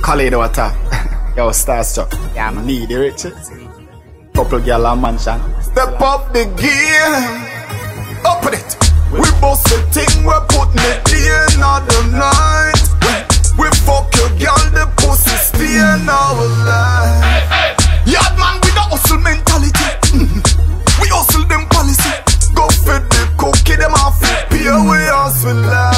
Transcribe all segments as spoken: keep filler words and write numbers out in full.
Kaleido attack. Yo, starstruck. Yeah, man. Need the riches. Couple girl and mansion. Step up the gear. Open it. We bust the thing, we're putting it in all the night. We fuck your girl, the pussy stay in our life. Yard man with a hustle mentality. Mm-hmm. We hustle them policy. Go for the cookie, them off the pay, we hustle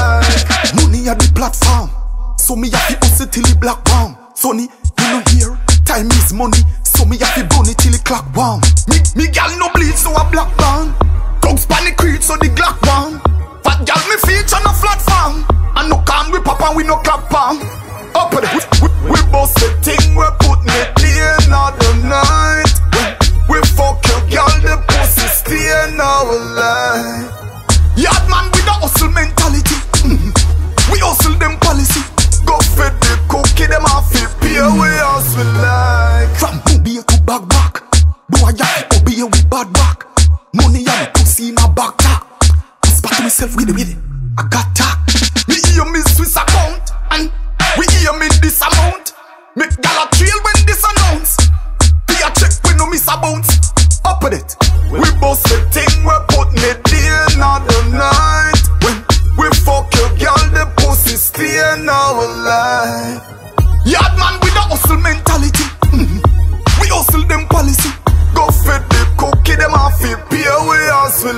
like. Money at the platform, so me have to hustle till the black bomb. Sonny, you know here, time is money, so me have to burn it till the clock bomb. Me, me gal no bleed, so a black band. Dogs panic creed, so the Glock one. Fat gal me feature no flat farm. And no calm we pop and we no clap palm. Up with it, we, we, we bust the thing, we're putting it in all the night. We, we fuck your gal, the pussy stay in our life. Yard man with a hustle mentality. Mm-hmm. We hustle them policy. Go for the cookie, them off the pay, we hustle like. From Mobile to back back, boy I have to obey with bad back. Money and pussy in a back talk. I spot myself with it, with it. I got talk. Me hear me Swiss account, and we hear me this amount. Make gal a trail when this announce. Be a check when no miss a bounce. Up with it. We bust the thing, we're putting it in all the night. When we fuck your girl, the pussy stay in our life. Yard man with a hustle mentality. Mm-hmm. We hustle them policy. Go for the cookie, them off the pay, we hustle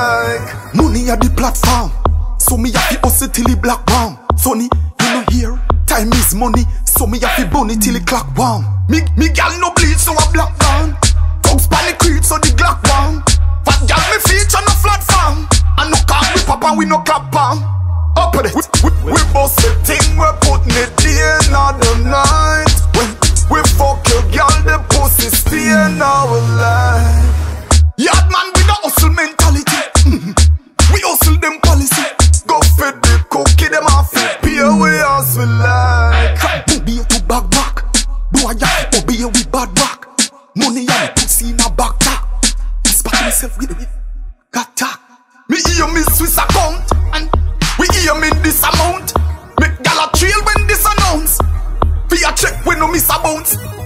like. Money at the platform, so me have to hustle till the black bomb. Sonny, you know here, time is money, so me have to burn it till the clock bomb. Me, me gal no bleed, so a black man. Dogs panic creed, so the Glock one. Fat gal me feature no flat farm. And no calm we pop and we no clap palm. Up with it, we, we, we bust the thing, we're putting it in all the night. When we fuck your gal, the pussy stay in our life. Yard man with a hustle mentality. Mm-hmm. We hustle them policy. Go for the cookie, them off the pay, we hustle like. From Mobile to back back, boy I have to obey with bad back. Money and pussy in a back talk. I spot myself with it, got talk. Me hear me Swiss account, and we hear me this amount. Make gal a trail when this announce. Be a check when no miss a bounce.